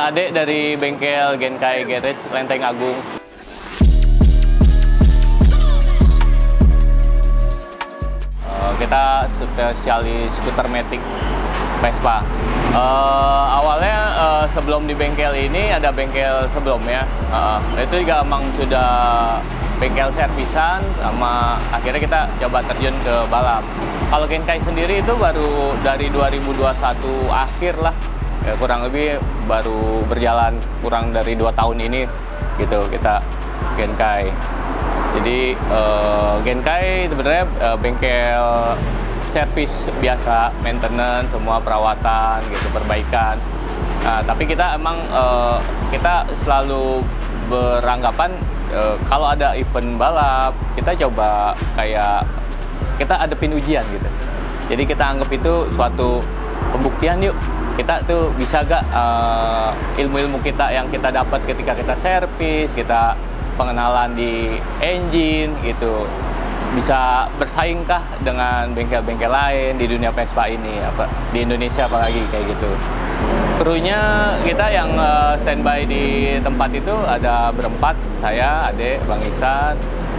Ade dari bengkel Genkai Garage Lenteng Agung. Kita spesialis skuter matic Vespa. Awalnya sebelum di bengkel ini ada bengkel sebelumnya. Itu juga emang sudah bengkel servisan, sama akhirnya kita coba terjun ke balap. Kalau Genkai sendiri itu baru dari 2021 akhir lah, ya, kurang lebih baru berjalan kurang dari 2 tahun ini gitu kita Genkai. Jadi Genkai sebenarnya bengkel servis biasa, maintenance, semua perawatan gitu, perbaikan. Nah, tapi kita emang kita selalu beranggapan kalau ada event balap, kita coba kayak kita adepin ujian gitu. Jadi kita anggap itu suatu pembuktian, yuk kita tuh bisa gak ilmu-ilmu kita yang kita dapat ketika kita servis, kita pengenalan di engine gitu, bisa bersaingkah dengan bengkel-bengkel lain di dunia Vespa ini, apa di Indonesia apalagi kayak gitu. Krunya kita yang standby di tempat itu ada berempat, saya, Ade, Bang Isan,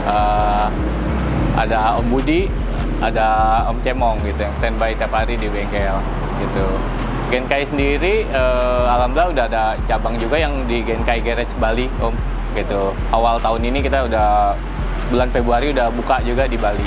ada Om Budi, ada Om Cemong gitu yang standby tiap hari di bengkel gitu. Genkai sendiri alhamdulillah udah ada cabang juga yang di Genkai Garage Bali, Om, gitu. Awal tahun ini kita udah bulan Februari udah buka juga di Bali.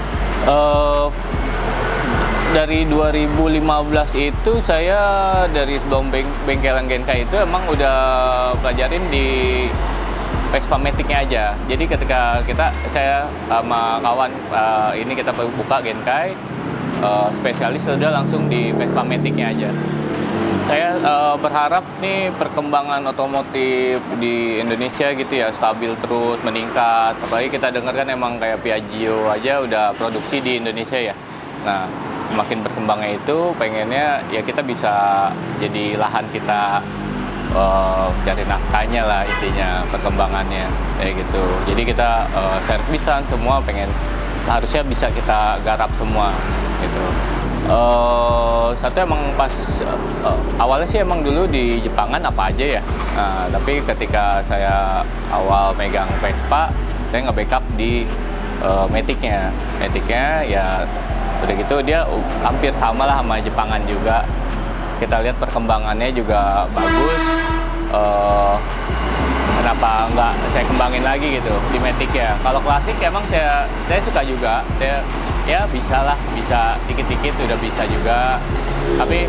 Dari 2015 itu saya dari sebelum bengkelan Genkai itu emang udah pelajarin di Vespa Matic-nya aja. Jadi ketika saya sama kawan ini kita buka Genkai, spesialis sudah langsung di Vespa Matic-nya aja. Saya berharap nih perkembangan otomotif di Indonesia gitu ya stabil terus meningkat. Apalagi kita dengar kan emang kayak Piaggio aja udah produksi di Indonesia ya. Nah, semakin berkembangnya itu pengennya ya kita bisa jadi lahan kita cari nafkahnya lah, intinya perkembangannya kayak gitu. Jadi kita servisan semua pengen harusnya bisa kita garap semua gitu. Satu emang pas awalnya sih emang dulu di Jepangan apa aja ya. Nah, tapi ketika saya awal megang Vespa, saya nge-backup di Matic-nya. Matic-nya ya udah gitu dia hampir sama lah sama Jepangan juga. Kita lihat perkembangannya juga bagus. Kenapa nggak saya kembangin lagi gitu di Matic ya. Kalau klasik emang saya suka juga. Saya ya bisa dikit-dikit udah bisa juga. Tapi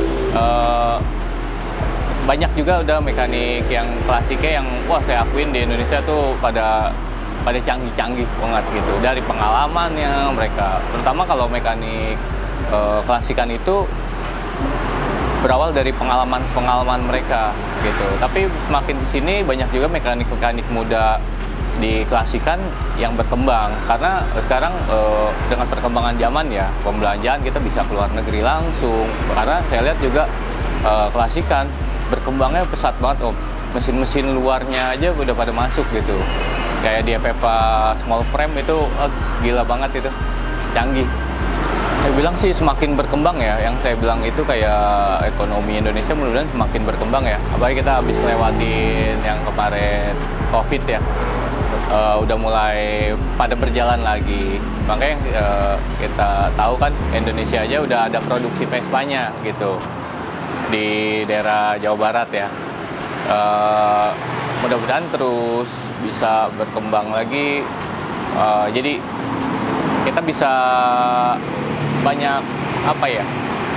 banyak juga udah mekanik yang klasiknya yang wah saya akuin di Indonesia tuh pada canggih-canggih banget gitu. Dari pengalamannya mereka, terutama kalau mekanik klasikan itu berawal dari pengalaman mereka gitu. Tapi makin di sini banyak juga mekanik muda di klasikan yang berkembang karena sekarang dengan perkembangan zaman ya pembelanjaan kita bisa keluar negeri langsung. Karena saya lihat juga klasikan berkembangnya pesat banget, Om. Mesin-mesin luarnya aja udah pada masuk gitu. Kayak di Vespa small frame itu gila banget itu, canggih. Saya bilang sih semakin berkembang ya, yang saya bilang itu kayak ekonomi Indonesia mudah-mudahan semakin berkembang ya. Apalagi kita habis lewatin yang kemarin COVID ya, udah mulai pada berjalan lagi. Makanya kita tahu kan Indonesia aja udah ada produksi Vespanya gitu di daerah Jawa Barat ya. Mudah-mudahan terus bisa berkembang lagi. Jadi kita bisa banyak apa ya,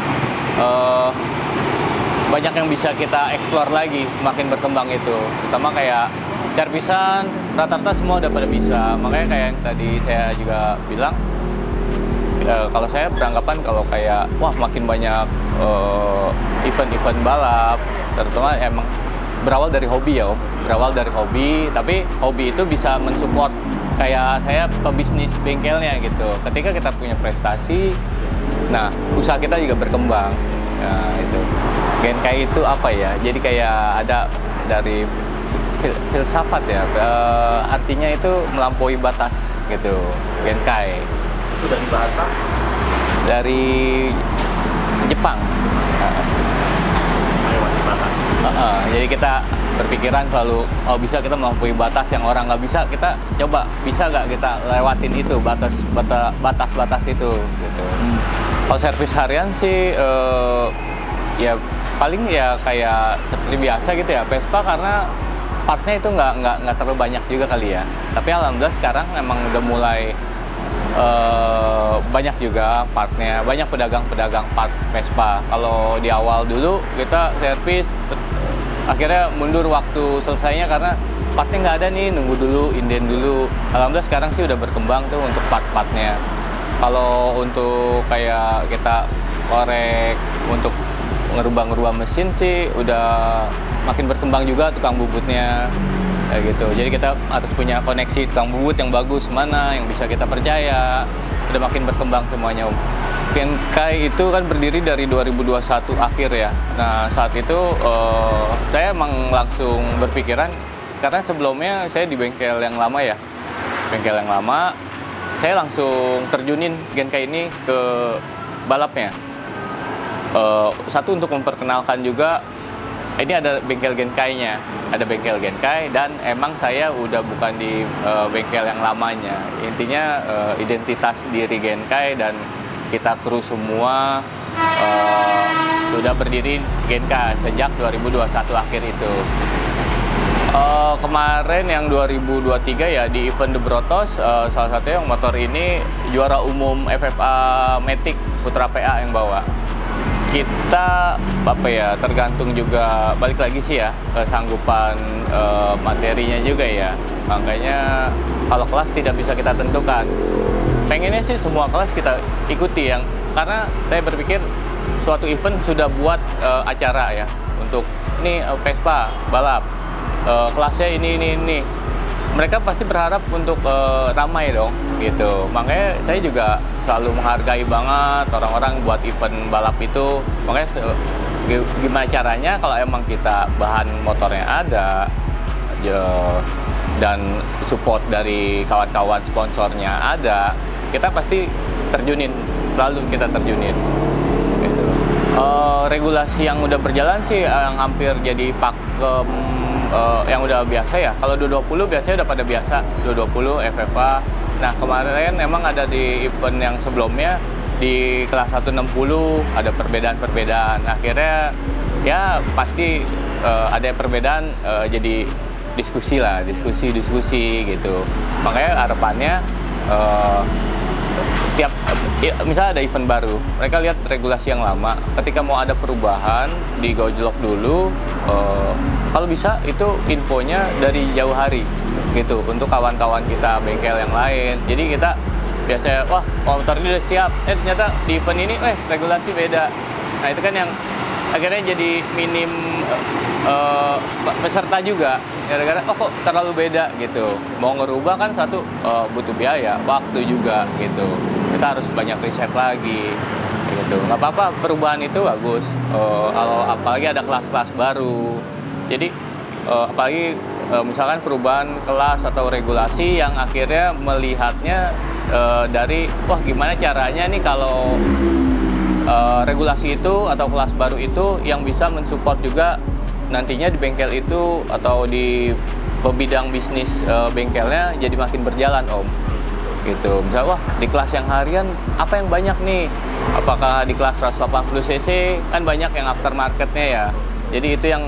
banyak yang bisa kita explore lagi makin berkembang itu, terutama kayak servisan rata-rata semua udah pada bisa. Makanya kayak yang tadi saya juga bilang, kalau saya beranggapan kalau kayak wah makin banyak event-event balap, terutama emang berawal dari hobi ya, Om. Berawal dari hobi, tapi hobi itu bisa mensupport kayak saya pebisnis bengkelnya gitu. Ketika kita punya prestasi, nah usaha kita juga berkembang. Nah itu Genkai itu apa ya? Jadi kayak ada dari filsafat ya, artinya itu melampaui batas gitu. Genkai itu dari bahasa dari Jepang. melewati batas. Jadi kita berpikiran selalu, oh bisa kita melampaui batas yang orang nggak bisa, kita coba bisa nggak kita lewatin itu batas itu gitu. Kalau servis harian sih ya paling ya kayak seperti biasa gitu ya, Vespa, karena partnya itu nggak terlalu banyak juga kali ya. Tapi alhamdulillah sekarang emang udah mulai banyak juga partnya, banyak pedagang-pedagang part Vespa. Kalau di awal dulu kita servis, akhirnya mundur waktu selesainya karena partnya nggak ada nih, nunggu dulu, inden dulu. Alhamdulillah sekarang sih udah berkembang tuh untuk part-partnya. Kalau untuk kayak kita korek untuk ngerubah mesin sih udah makin berkembang juga tukang bubutnya kayak gitu. Jadi kita harus punya koneksi tukang bubut yang bagus mana, yang bisa kita percaya. Udah makin berkembang semuanya, Om. Genkai itu kan berdiri dari 2021 akhir ya. Nah saat itu saya emang langsung berpikiran, karena sebelumnya saya di bengkel yang lama ya, saya langsung terjunin Genkai ini ke balapnya. Satu untuk memperkenalkan juga, ini ada bengkel Genkainya, ada bengkel Genkai, dan emang saya udah bukan di bengkel yang lamanya. Intinya identitas diri Genkai dan kita kru semua sudah berdiri Genkai sejak 2021 akhir itu. Kemarin yang 2023 ya di event The Brotos, salah satunya yang motor ini juara umum FFA Matic Putra PA yang bawa. Kita apa ya, tergantung juga, balik lagi sih ya kesanggupan materinya juga ya. Makanya kalau kelas tidak bisa kita tentukan. Pengennya sih semua kelas kita ikuti, yang karena saya berpikir suatu event sudah buat acara ya untuk ini Vespa balap, kelasnya ini. Mereka pasti berharap untuk ramai dong gitu. Makanya saya juga selalu menghargai banget orang-orang buat event balap itu. Makanya gimana caranya kalau emang kita bahan motornya ada dan support dari kawan-kawan sponsornya ada, kita pasti terjunin, selalu kita terjunin gitu. Regulasi yang udah berjalan sih yang hampir jadi pakem yang udah biasa ya. Kalau 220 biasanya udah pada biasa, 220 FFA. Nah kemarin emang ada di event yang sebelumnya di kelas 160 ada perbedaan. Akhirnya ya pasti ada perbedaan, jadi diskusi gitu. Makanya harapannya tiap misalnya ada event baru, mereka lihat regulasi yang lama, ketika mau ada perubahan digojlok dulu, kalau bisa itu infonya dari jauh hari gitu untuk kawan-kawan kita bengkel yang lain. Jadi kita biasanya wah motor ini udah siap, ternyata di event ini regulasi beda. Nah itu kan yang akhirnya jadi minim peserta juga, gara-gara kok terlalu beda gitu. Mau ngerubah kan satu butuh biaya, waktu juga gitu. Kita harus banyak riset lagi gitu. Nggak apa-apa, perubahan itu bagus. Kalau apalagi ada kelas-kelas baru. Jadi apalagi misalkan perubahan kelas atau regulasi yang akhirnya melihatnya dari wah gimana caranya nih kalau regulasi itu atau kelas baru itu yang bisa mensupport juga nantinya di bengkel itu atau di bidang bisnis bengkelnya jadi makin berjalan, Om. Gitu. Misalnya wah di kelas yang harian apa yang banyak nih? Apakah di kelas 180 cc kan banyak yang aftermarketnya ya. Jadi itu yang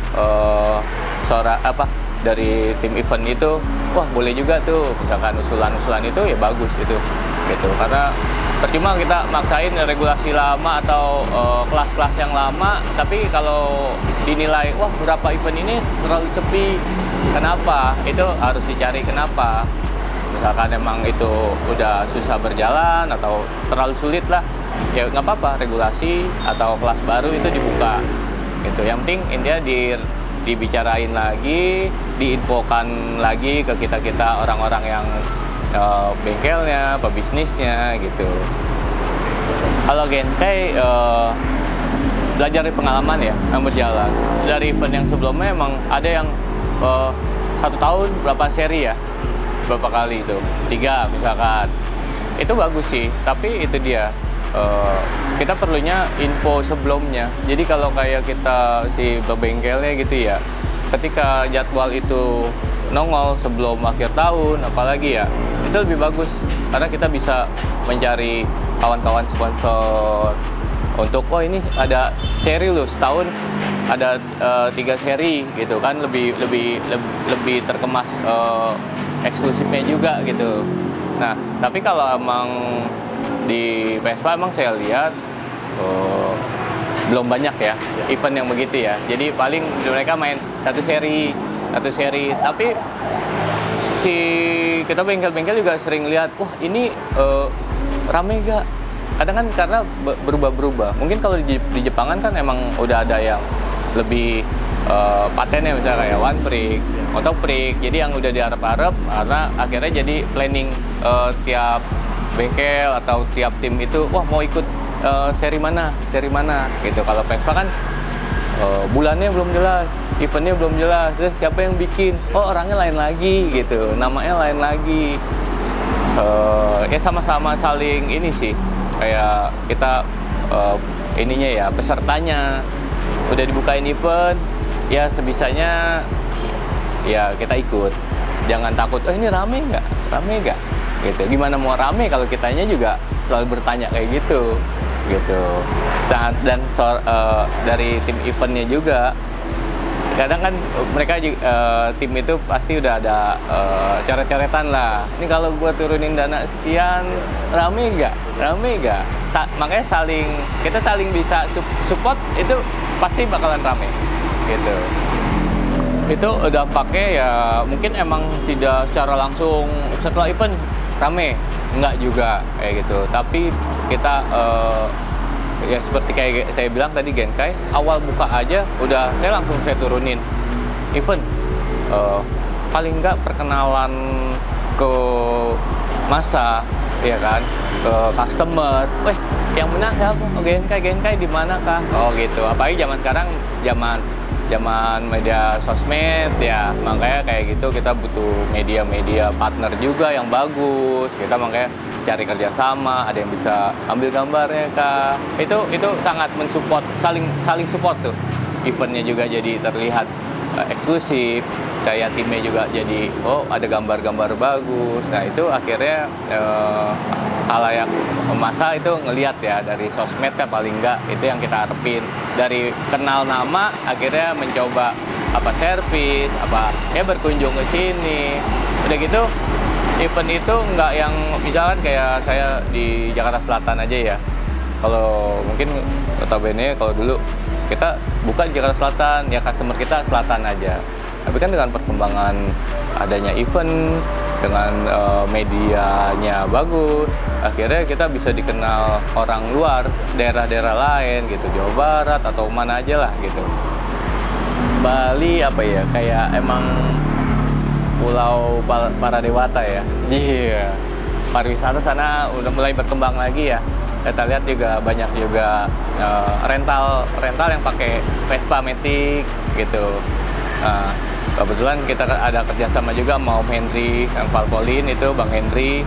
dari tim event itu wah boleh juga tuh misalkan usulan-usulan itu ya bagus itu gitu. Karena percuma kita maksain regulasi lama atau kelas-kelas yang lama, tapi kalau dinilai wah berapa event ini terlalu sepi, kenapa? Itu harus dicari kenapa. Misalkan emang itu udah susah berjalan atau terlalu sulit lah, ya nggak apa-apa, regulasi atau kelas baru itu dibuka gitu. Yang penting intinya dibicarain lagi, diinfokan lagi ke kita orang-orang yang bengkelnya, pebisnisnya gitu. Kalau Genkai belajar dari pengalaman ya yang berjalan. Dari event yang sebelumnya emang ada yang 1 tahun berapa seri ya, berapa kali itu 3 misalkan, itu bagus sih. Tapi itu dia kita perlunya info sebelumnya. Jadi kalau kayak kita di bengkelnya gitu ya, ketika jadwal itu nongol sebelum akhir tahun, apalagi ya, itu lebih bagus karena kita bisa mencari kawan-kawan sponsor untuk ini ada seri loh setahun ada 3 seri gitu kan, lebih terkemas eksklusifnya juga gitu. Nah, tapi kalau emang di Vespa emang saya lihat belum banyak ya event yang begitu ya. Jadi paling mereka main satu seri. Tapi kita bengkel-bengkel juga sering lihat, wah ini rame gak? Kadang kan karena berubah-berubah. Mungkin kalau di Jepangan kan emang udah ada yang lebih patennya, misalnya kayak One Freak, Moto Freak. Jadi yang udah diharap-harap karena akhirnya jadi planning tiap bengkel atau tiap tim itu, wah mau ikut seri mana gitu. Kalau Vespa kan bulannya belum jelas, eventnya belum jelas, terus siapa yang bikin, oh orangnya lain lagi gitu, namanya lain lagi. Ya sama-sama saling ini sih, kayak kita ininya ya, pesertanya udah dibukain event ya, sebisanya ya kita ikut, jangan takut oh ini rame nggak gitu. Gimana mau rame kalau kitanya juga selalu bertanya kayak gitu. Dan dari tim eventnya juga kadang kan mereka tim itu pasti udah ada coret-coretan lah, ini kalau gua turunin dana sekian rame nggak. Makanya kita saling bisa support, itu pasti bakalan rame gitu. Itu dampaknya ya mungkin emang tidak secara langsung setelah event rame, enggak juga kayak gitu. Tapi kita ya seperti kayak saya bilang tadi, Genkai awal buka aja udah saya turunin event, paling enggak perkenalan ke masa ya kan, ke customer, yang menang siapa? Oh Genkai di mana kah? Oh gitu. Apalagi zaman sekarang zaman media sosmed ya, makanya kayak gitu kita butuh media partner juga yang bagus. Kita makanya cari kerjasama, ada yang bisa ambil gambarnya kah. Itu sangat mensupport, saling support tuh. Eventnya juga jadi terlihat eksklusif, kayak timnya juga jadi ada gambar-gambar bagus. Nah itu akhirnya halayak masa itu ngelihat ya, dari sosmed kan paling enggak itu yang kita harapin. Dari kenal nama akhirnya mencoba servis, berkunjung ke sini. Udah gitu event itu enggak yang misalkan kayak saya di Jakarta Selatan aja ya. Kalau mungkin notabene kalau dulu kita buka di Jakarta Selatan ya, customer kita Selatan aja. Tapi kan dengan perkembangan adanya event, dengan medianya bagus, akhirnya kita bisa dikenal orang luar, daerah-daerah lain gitu, Jawa Barat atau mana aja lah gitu. Bali kayak emang pulau para dewata ya. Iya. Pariwisata sana udah mulai berkembang lagi ya. Kita lihat juga banyak juga rental yang pakai Vespa Matic gitu. Kebetulan kita ada kerjasama juga sama Om Henry yang Valpolin itu, Bang Henry.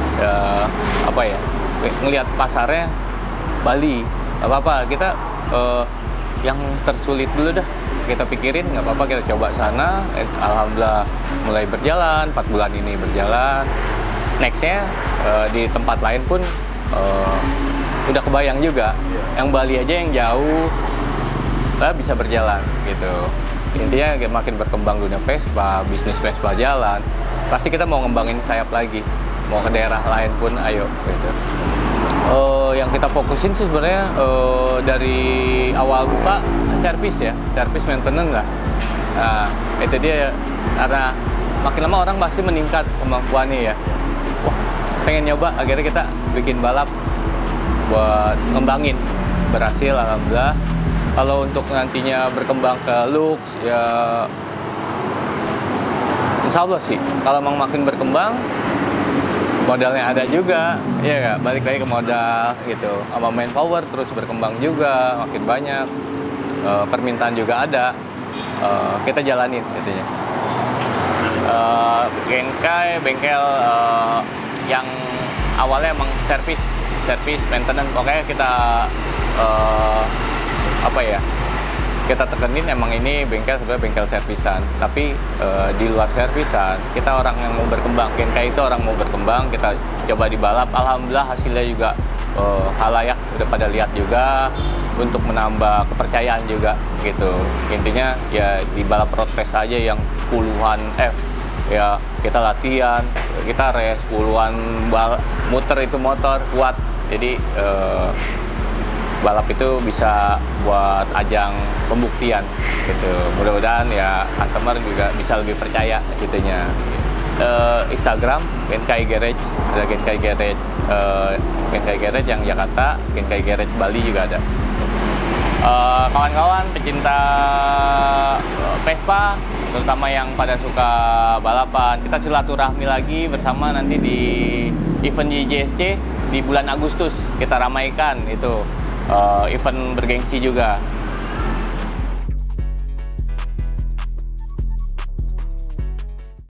Ngelihat pasarnya Bali, kita yang tersulit dulu dah kita pikirin, nggak apa-apa kita coba sana. Alhamdulillah mulai berjalan, 4 bulan ini berjalan. Nextnya di tempat lain pun udah kebayang juga. Yang Bali aja yang jauh bisa berjalan gitu. Intinya makin berkembang dunia Vespa, bisnis Vespa jalan, pasti kita mau ngembangin sayap lagi, mau ke daerah lain pun ayo gitu. Yang kita fokusin sih sebenarnya dari awal buka servis maintenance lah. Nah, itu dia, karena makin lama orang pasti meningkat kemampuannya ya. Wah, pengen nyoba, akhirnya kita bikin balap buat ngembangin. Berhasil alhamdulillah. Kalau untuk nantinya berkembang ke Lux ya insya Allah sih, kalau emang makin berkembang modalnya ada juga ya nggak, balik lagi ke modal gitu, sama manpower terus berkembang juga makin banyak, permintaan juga ada, kita jalanin intinya. Genkai bengkel yang awalnya emang servis servis, maintenance, pokoknya kita apa ya, kita tekenin emang ini bengkel sebenarnya bengkel servisan, tapi di luar servisan kita orang yang mau berkembang. Genkai itu orang mau berkembang, kita coba di balap, alhamdulillah hasilnya juga halayak udah pada lihat juga, untuk menambah kepercayaan juga gitu. Intinya ya di balap road race aja yang puluhan ya kita latihan, kita race puluhan muter itu motor kuat, jadi balap itu bisa buat ajang pembuktian gitu. Mudah-mudahan ya customer juga bisa lebih percaya gitunya. Instagram Genkai Garage, ada Genkai Garage, Genkai Garage yang Jakarta, Genkai Garage Bali juga ada. Kawan-kawan pecinta Vespa, terutama yang pada suka balapan, kita silaturahmi lagi bersama nanti di event JSC di bulan Agustus. Kita ramaikan itu event bergengsi juga.